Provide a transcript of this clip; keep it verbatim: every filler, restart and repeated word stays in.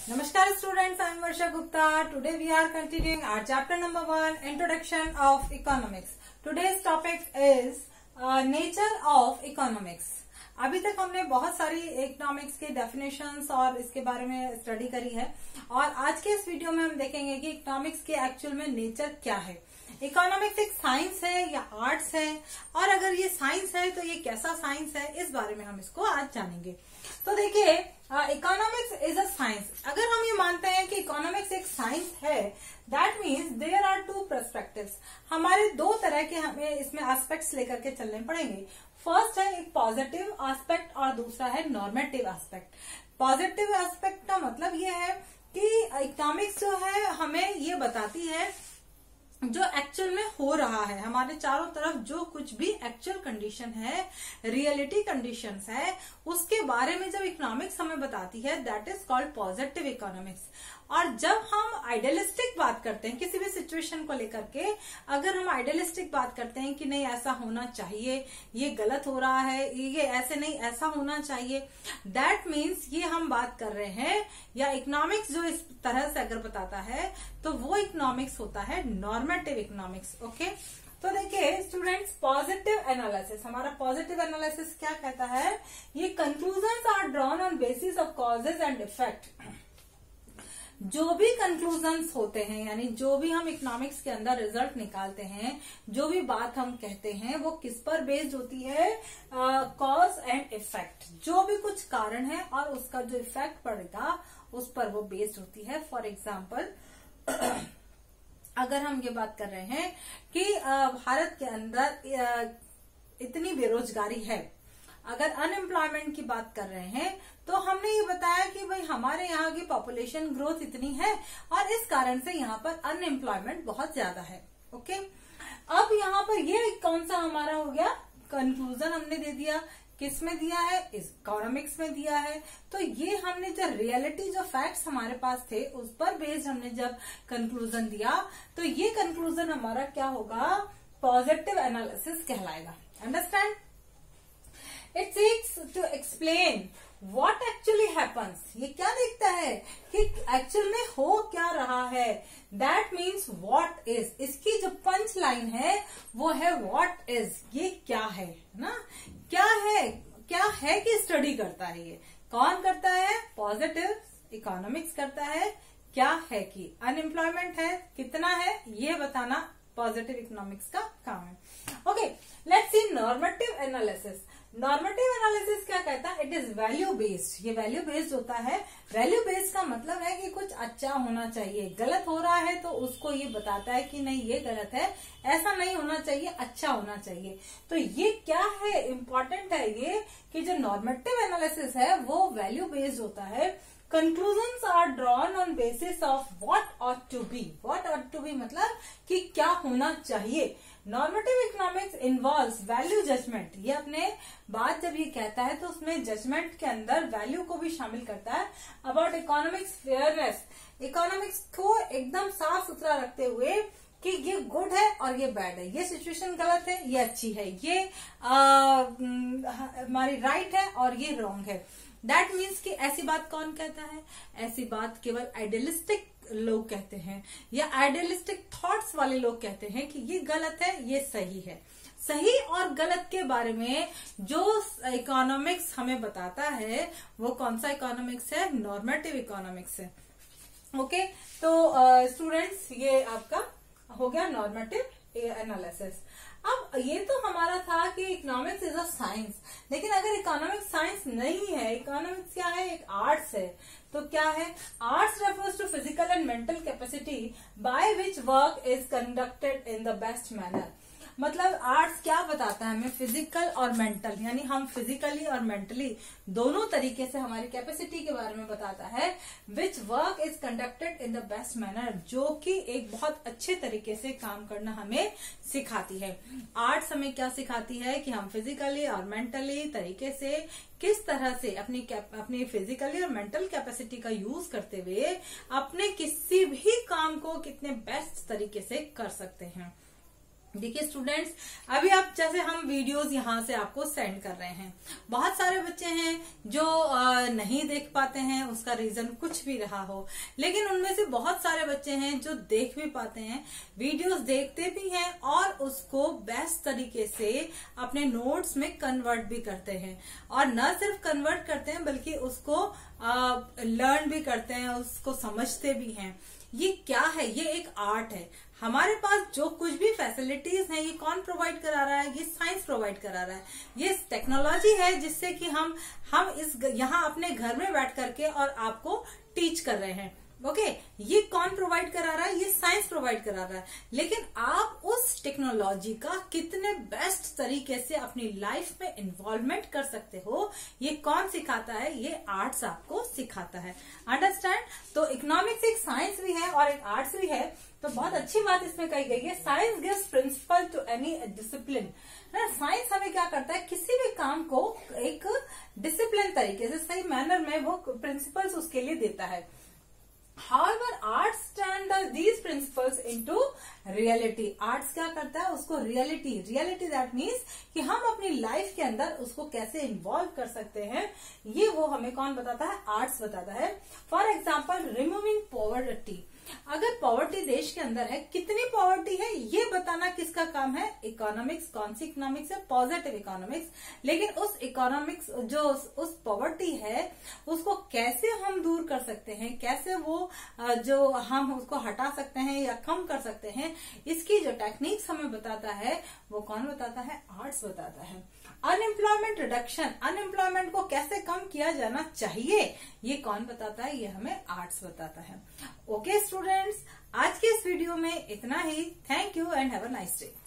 Namaskar students, I am Varsha Gupta. Today we are continuing our chapter number one, Introduction of Economics. Today's topic is uh, Nature of Economics. अभी तक हमने बहुत सारी economics के definitions और इसके बारे में स्टडी करी है और आज के इस वीडियो में हम देखेंगे कि इकोनॉमिक्स के एक्चुअल में नेचर क्या है। इकोनॉमिक्स एक साइंस है या आर्ट्स है, और अगर ये साइंस है तो ये कैसा साइंस है, इस बारे में हम इसको आज जानेंगे। तो देखिए, इकोनॉमिक्स इज अ साइंस। अगर हम ये मानते हैं कि इकोनॉमिक्स एक साइंस है, that means there are two perspectives. हमारे दो तरह के हमें इसमें एस्पेक्ट्स लेकर के चलने पड़ेंगे। फर्स्ट है एक पॉजिटिव एस्पेक्ट और दूसरा है नॉर्मेटिव एस्पेक्ट। पॉजिटिव एस्पेक्ट का मतलब ये है कि इकोनॉमिक्स जो है हमें ये बताती है जो एक्चुअल में हो रहा है, हमारे चारों तरफ जो कुछ भी एक्चुअल कंडीशन है, रियलिटी कंडीशंस है, उसके बारे में जब इकोनॉमिक्स हमें बताती है, that is called positive economics. और जब हम आइडियलिस्टिक बात करते हैं किसी भी सिचुएशन को लेकर के, अगर हम आइडियलिस्टिक बात करते हैं कि नहीं ऐसा होना चाहिए, ये गलत हो रहा है, ये ऐसे नहीं ऐसा होना चाहिए, दैट मीन्स ये हम बात कर रहे हैं, या इकोनॉमिक्स जो इस तरह से अगर बताता है तो वो इकोनॉमिक्स होता है नॉर्मेटिव इकोनॉमिक्स। ओके, तो देखिए स्टूडेंट्स, पॉजिटिव एनालिसिस, हमारा पॉजिटिव एनालिसिस क्या कहता है, ये conclusions are drawn on basis of causes and effect. जो भी कंक्लूजन्स होते हैं, यानी जो भी हम इकोनॉमिक्स के अंदर रिजल्ट निकालते हैं, जो भी बात हम कहते हैं, वो किस पर बेस्ड होती है, कॉज एंड इफेक्ट। जो भी कुछ कारण है और उसका जो इफेक्ट पड़ेगा उस पर वो बेस्ड होती है। फॉर एग्जाम्पल, अगर हम ये बात कर रहे हैं कि भारत के अंदर इतनी बेरोजगारी है, अगर अनएम्प्लॉयमेंट की बात कर रहे हैं, तो हमने ये बताया कि भाई हमारे यहाँ की पॉपुलेशन ग्रोथ इतनी है और इस कारण से यहाँ पर अनएम्प्लॉयमेंट बहुत ज्यादा है। ओके, अब यहाँ पर ये कौन सा हमारा हो गया कंक्लूजन, हमने दे दिया, किस में दिया है, इकोनॉमिक्स में दिया है। तो ये हमने जो रियलिटी, जो फैक्ट्स हमारे पास थे, उस पर बेस्ड हमने जब कंक्लूजन दिया, तो ये कंक्लूजन हमारा क्या होगा, पॉजिटिव एनालिसिस कहलाएगा। Understand? It seeks to explain what actually happens. ये क्या देखता है कि एक्चुअल में हो क्या रहा है, दैट मीन्स व्हाट इज। इसकी जो पंच लाइन है वो है व्हाट इज, ये क्या है ना, क्या है, क्या है कि स्टडी करता है। ये कौन करता है, पॉजिटिव इकोनॉमिक्स करता है। क्या है कि अनएम्प्लॉयमेंट है, कितना है, ये बताना पॉजिटिव इकोनॉमिक्स का काम है। Okay, let's see normative analysis. Normative analysis क्या कहता है, इट इज वैल्यू बेस्ड। ये वैल्यू बेस्ड होता है। वैल्यू बेस्ड का मतलब है कि कुछ अच्छा होना चाहिए, गलत हो रहा है तो उसको ये बताता है कि नहीं ये गलत है, ऐसा नहीं होना चाहिए, अच्छा होना चाहिए। तो ये क्या है, इम्पोर्टेंट है ये कि जो नॉर्मेटिव एनालिसिस है वो वैल्यू बेस्ड होता है। Conclusions are drawn on basis of what ought to be. What ought to be मतलब कि क्या होना चाहिए। Normative economics involves value judgement. ये अपने बात जब ये कहता है तो उसमें जजमेंट के अंदर वैल्यू को भी शामिल करता है। अबाउट इकोनॉमिक्स फेयरनेस, इकोनॉमिक्स को एकदम साफ सुथरा रखते हुए कि ये गुड है और ये बैड है, ये सिचुएशन गलत है, ये अच्छी है, ये हमारी राइट है और ये रॉन्ग है। दैट मीन्स कि ऐसी बात कौन कहता है, ऐसी बात केवल आइडियलिस्टिक लोग कहते हैं, या आइडियलिस्टिक थॉट्स वाले लोग कहते हैं कि ये गलत है, ये सही है। सही और गलत के बारे में जो इकोनॉमिक्स हमें बताता है वो कौन सा इकोनॉमिक्स है, नॉर्मेटिव इकोनॉमिक्स है। ओके, तो स्टूडेंट्स uh, ये आपका हो गया नॉर्मेटिव एनालिसिस। अब ये तो हमारा था कि इकोनॉमिक्स इज अ साइंस, लेकिन अगर इकोनॉमिक्स साइंस नहीं है, इकोनॉमिक्स क्या है, एक आर्ट्स है, तो क्या है, arts refers to physical and mental capacity by which work is conducted in the best manner. मतलब आर्ट्स क्या बताता है हमें, फिजिकल और मेंटल, यानी हम फिजिकली और मेंटली दोनों तरीके से हमारी कैपेसिटी के बारे में बताता है। Which work is conducted in the best manner, जो कि एक बहुत अच्छे तरीके से काम करना हमें सिखाती है। आर्ट्स हमें क्या सिखाती है कि हम फिजिकली और मेंटली तरीके से किस तरह से अपनी अपनी फिजिकली और मेंटल कैपेसिटी का यूज करते हुए अपने किसी भी काम को कितने बेस्ट तरीके से कर सकते हैं। देखिए स्टूडेंट्स, अभी आप जैसे हम वीडियोस यहाँ से आपको सेंड कर रहे हैं, बहुत सारे बच्चे हैं जो नहीं देख पाते हैं, उसका रीजन कुछ भी रहा हो, लेकिन उनमें से बहुत सारे बच्चे हैं जो देख भी पाते हैं, वीडियोस देखते भी हैं और उसको बेस्ट तरीके से अपने नोट्स में कन्वर्ट भी करते हैं, और न सिर्फ कन्वर्ट करते हैं बल्कि उसको लर्न भी करते हैं, उसको समझते भी हैं। ये क्या है? ये एक आर्ट है। हमारे पास जो कुछ भी फैसिलिटीज हैं, ये कौन प्रोवाइड करा रहा है? ये साइंस प्रोवाइड करा रहा है। ये टेक्नोलॉजी है जिससे कि हम हम इस यहाँ अपने घर में बैठ करके और आपको टीच कर रहे हैं। ओके okay, ये कौन प्रोवाइड करा रहा है? ये साइंस प्रोवाइड करा रहा है। लेकिन आप उस टेक्नोलॉजी का कितने बेस्ट तरीके से अपनी लाइफ में इन्वॉल्वमेंट कर सकते हो, ये कौन सिखाता है? ये आर्ट्स आपको सिखाता है। अंडरस्टैंड? तो इकोनॉमिक्स एक साइंस भी है और एक आर्ट्स भी है। तो बहुत अच्छी बात इसमें कही गई है, science gives principle to any discipline. Science हमें क्या करता है? किसी भी काम को एक डिसिप्लिन तरीके से, सही मैनर में वो प्रिंसिपल्स उसके लिए देता है। However, arts turn the these principles into reality. Arts क्या करता है? उसको reality, reality that means कि हम अपनी लाइफ के अंदर उसको कैसे इन्वॉल्व कर सकते हैं, ये वो हमें कौन बताता है? आर्ट्स बताता है। For example, removing poverty. अगर पॉवर्टी देश के अंदर है, कितनी पॉवर्टी है ये बताना किसका काम है? इकोनॉमिक्स। कौन सी इकोनॉमिक्स है? Positive economics. लेकिन उस इकोनॉमिक्स जो उस पॉवर्टी है उसको कैसे हम दूर कर सकते हैं, कैसे वो जो हम उसको हटा सकते हैं या कम कर सकते हैं, इसकी जो टेक्निक्स हमें बताता है वो कौन बताता है? आर्ट्स बताता है। अनएम्प्लॉयमेंट रिडक्शन, अनएम्प्लॉयमेंट को कैसे कम किया जाना चाहिए, ये कौन बताता है? ये हमें आर्ट्स बताता है। ओके स्टूडेंट्स, आज के इस वीडियो में इतना ही। Thank you and have a nice day.